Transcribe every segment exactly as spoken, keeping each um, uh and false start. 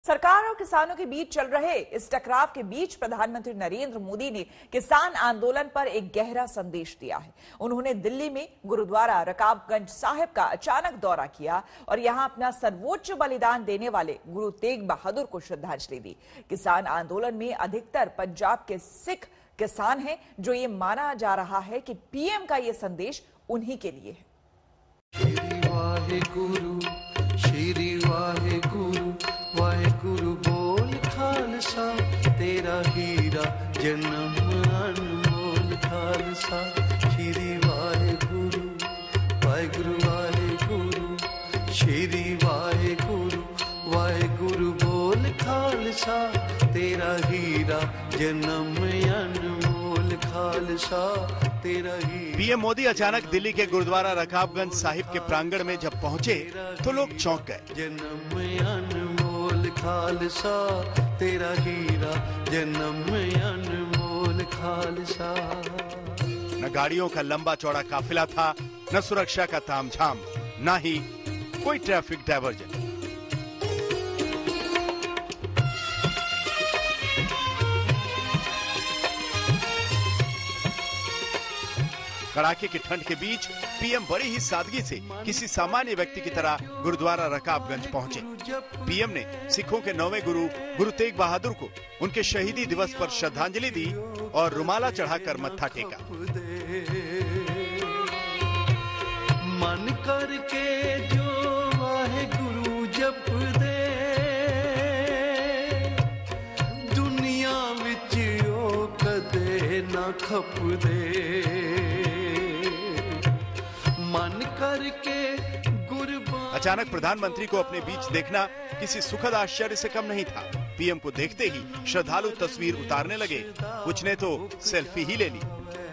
सरकार और किसानों के बीच चल रहे इस टकराव के बीच प्रधानमंत्री नरेंद्र मोदी ने किसान आंदोलन पर एक गहरा संदेश दिया है। उन्होंने दिल्ली में गुरुद्वारा रकाबगंज साहिब का अचानक दौरा किया और यहां अपना सर्वोच्च बलिदान देने वाले गुरु तेग बहादुर को श्रद्धांजलि दी। किसान आंदोलन में अधिकतर पंजाब के सिख किसान हैं, जो ये माना जा रहा है कि पीएम का ये संदेश उन्हीं के लिए है। श्री वाहेगुरु वाहेगुरु बोल खालसा तेरा हीरा जन्म अनमोल खालसा। श्री वाहेगुरु वाहेगुरु वाहेगुरु श्री वाहेगुरु वाहेगुरु बोल खालसा तेरा हीरा जन्म अनमोल खालसा तेरा हीरा। पीएम मोदी अचानक दिल्ली के गुरुद्वारा रकाबगंज साहिब के प्रांगण में जब पहुंचे तो लोग चौंक गए। जन्म अनमोल खालसा तेरा हीरा जन्म अनमोल खालसा। न गाड़ियों का लंबा चौड़ा काफिला था, न सुरक्षा का तामझाम, न ही कोई ट्रैफिक डायवर्जन। कड़ाके की ठंड के बीच पीएम बड़ी ही सादगी से किसी सामान्य व्यक्ति की तरह गुरुद्वारा रकाबगंज पहुंचे। पीएम ने सिखों के नौवें गुरु गुरु तेग बहादुर को उनके शहीदी दिवस पर श्रद्धांजलि दी और रुमाला चढ़ाकर मत्था टेका। मन करके जो वाहेगुरु जप दे दुनिया विच ओ कदे ना खप दे। मन करके अचानक प्रधानमंत्री को अपने बीच देखना किसी सुखद आश्चर्य से कम नहीं था। पीएम को देखते ही श्रद्धालु तस्वीर उतारने लगे, कुछ ने तो सेल्फी ही ले ली।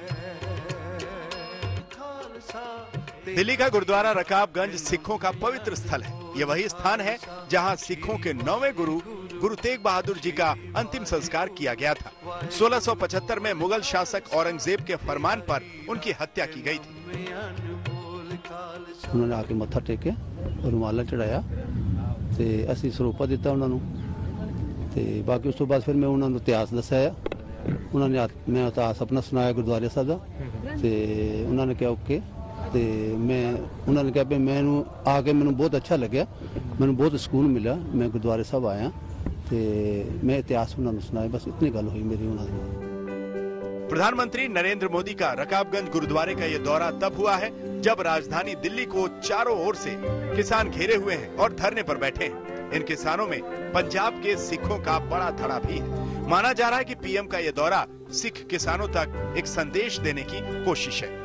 दिल्ली का गुरुद्वारा रकाबगंज सिखों का पवित्र स्थल है। ये वही स्थान है जहां सिखों के नौवें गुरु गुरु तेग बहादुर जी का अंतिम संस्कार किया गया था। सोलह सौ पचहत्तर में मुगल शासक औरंगजेब के फरमान पर उनकी हत्या की गई थी। उन्होंने आके मत्था टेके और रुमाला चढ़ाया ते असीं सरूपा दिता उन्होंने ते बाकी उस तो बाद फिर मैं उन्होंने इतिहास दसाया। उन्होंने मैं इतिहास अपना सुनाया गुरुद्वारे साहब का ते उन्होंने कहा ओके ते मैं उन्होंने कहा भी मैनू आके मैनू बहुत अच्छा लग्या, मैनू बहुत सुकून मिला। मैं गुरुद्वारे साहब आया ते मैं इतिहास उन्होंने सुनाया, बस इतनी गल हुई मेरी उन्होंने। प्रधानमंत्री नरेंद्र मोदी का रकाबगंज गुरुद्वारे का ये दौरा तब हुआ है जब राजधानी दिल्ली को चारों ओर से किसान घेरे हुए हैं और धरने पर बैठे हैं। इन किसानों में पंजाब के सिखों का बड़ा धड़ा भी है। माना जा रहा है कि पीएम का ये दौरा सिख किसानों तक एक संदेश देने की कोशिश है।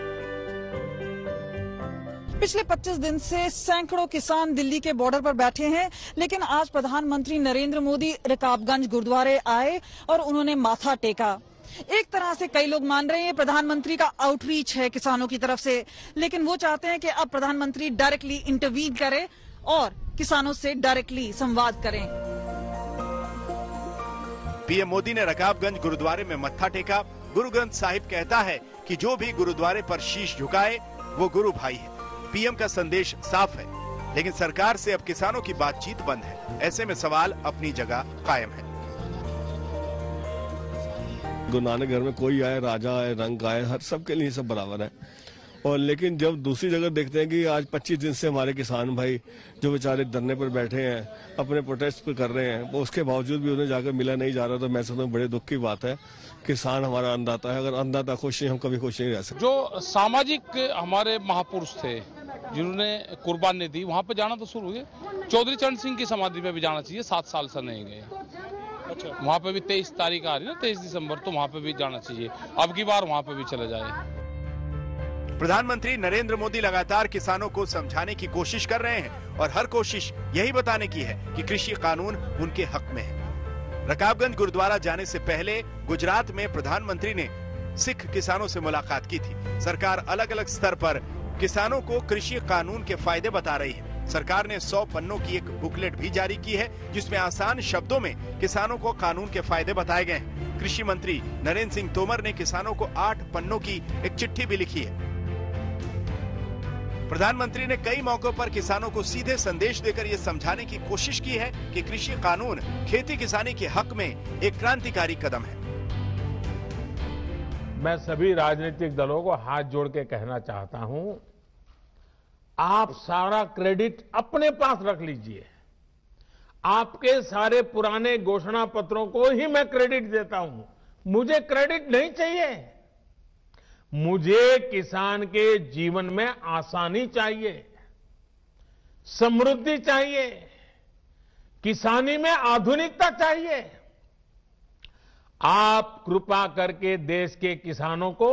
पिछले पच्चीस दिन से सैकड़ों किसान दिल्ली के बॉर्डर पर बैठे हैं, लेकिन आज प्रधानमंत्री नरेंद्र मोदी रकाबगंज गुरुद्वारे आए और उन्होंने माथा टेका। एक तरह से कई लोग मान रहे हैं प्रधानमंत्री का आउटरीच है किसानों की तरफ से, लेकिन वो चाहते हैं कि अब प्रधानमंत्री डायरेक्टली इंटरवीन करें और किसानों से डायरेक्टली संवाद करें। पीएम मोदी ने रकाबगंज गुरुद्वारे में मत्था टेका। गुरु ग्रंथ साहिब कहता है कि जो भी गुरुद्वारे पर शीश झुकाए वो गुरु भाई है। पीएम का संदेश साफ है, लेकिन सरकार से अब किसानों की बातचीत बंद है। ऐसे में सवाल अपनी जगह कायम है। गुरु नानक घर में कोई आए, राजा आए, रंग आए, हर सबके लिए सब बराबर है। और लेकिन जब दूसरी जगह देखते हैं कि आज पच्चीस दिन से हमारे किसान भाई जो बेचारे धरने पर बैठे हैं, अपने प्रोटेस्ट पर कर रहे हैं, वो उसके बावजूद भी उन्हें जाकर मिला नहीं जा रहा, तो मैं समझता हूँ बड़े दुख की बात है। किसान हमारा अन्नदाता है, अगर अन्नदाता खुश नहीं, हम कभी खुश नहीं रह सकते। जो सामाजिक हमारे महापुरुष थे जिन्होंने कुर्बानी दी, वहाँ पे जाना तो शुरू हुए। चौधरी चरण सिंह की समाधि पे भी जाना चाहिए, सात साल से नहीं गए। अच्छा, वहाँ पे भी तेईस तारीख आ रही है ना, तेईस दिसंबर, तो वहाँ पे भी जाना चाहिए। अब की बार वहाँ पे भी चले जाए। प्रधानमंत्री नरेंद्र मोदी लगातार किसानों को समझाने की कोशिश कर रहे हैं और हर कोशिश यही बताने की है कि कृषि कानून उनके हक में है। रकाबगंज गुरुद्वारा जाने से पहले गुजरात में प्रधानमंत्री ने सिख किसानों से मुलाकात की थी। सरकार अलग अलग स्तर पर किसानों को कृषि कानून के फायदे बता रही है। सरकार ने सौ पन्नों की एक बुकलेट भी जारी की है, जिसमें आसान शब्दों में किसानों को कानून के फायदे बताए गए हैं। कृषि मंत्री नरेंद्र सिंह तोमर ने किसानों को आठ पन्नों की एक चिट्ठी भी लिखी है। प्रधानमंत्री ने कई मौकों पर किसानों को सीधे संदेश देकर ये समझाने की कोशिश की है कि कृषि कानून खेती किसानी के हक में एक क्रांतिकारी कदम है। मैं सभी राजनीतिक दलों को हाथ जोड़ के कहना चाहता हूं, आप सारा क्रेडिट अपने पास रख लीजिए। आपके सारे पुराने घोषणा पत्रों को ही मैं क्रेडिट देता हूं, मुझे क्रेडिट नहीं चाहिए। मुझे किसान के जीवन में आसानी चाहिए, समृद्धि चाहिए, किसानी में आधुनिकता चाहिए। आप कृपा करके देश के किसानों को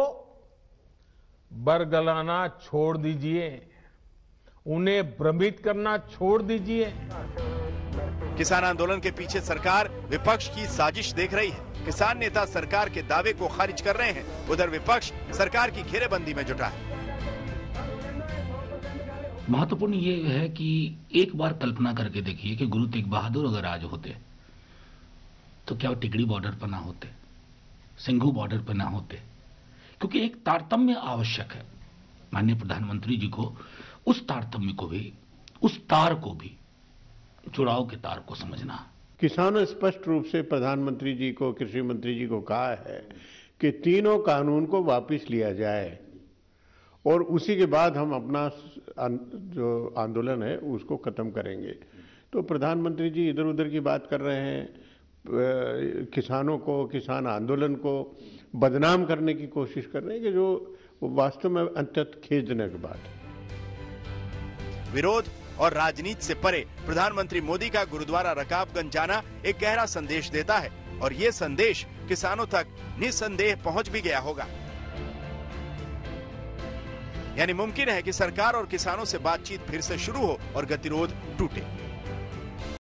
बरगलाना छोड़ दीजिए, उन्हें भ्रमित करना छोड़ दीजिए। किसान आंदोलन के पीछे सरकार विपक्ष की साजिश देख रही है। किसान नेता सरकार के दावे को खारिज कर रहे हैं, उधर विपक्ष सरकार की घेरेबंदी में जुटा है। महत्वपूर्ण ये है कि एक बार कल्पना करके देखिए कि गुरु तेग बहादुर अगर आज होते तो क्या वो टिकरी बॉर्डर पर ना होते, सिंघू बॉर्डर पर ना होते, क्योंकि एक तारतम्य आवश्यक है। माननीय प्रधानमंत्री जी को उस तारतम्य को भी, उस तार को भी, जुड़ाव के तार को समझना। किसानों ने स्पष्ट रूप से प्रधानमंत्री जी को, कृषि मंत्री जी को कहा है कि तीनों कानून को वापस लिया जाए और उसी के बाद हम अपना जो आंदोलन है उसको खत्म करेंगे। तो प्रधानमंत्री जी इधर उधर की बात कर रहे हैं, किसानों को, किसान आंदोलन को बदनाम करने की कोशिश कर रहे हैं, कि जो वास्तव में अत्यंत खेदजनक बात है। विरोध और राजनीति से परे प्रधानमंत्री मोदी का गुरुद्वारा रकाबगंज जाना एक गहरा संदेश देता है और ये संदेश किसानों तक निस्संदेह पहुंच भी गया होगा। यानी मुमकिन है कि सरकार और किसानों से बातचीत फिर से शुरू हो और गतिरोध टूटे।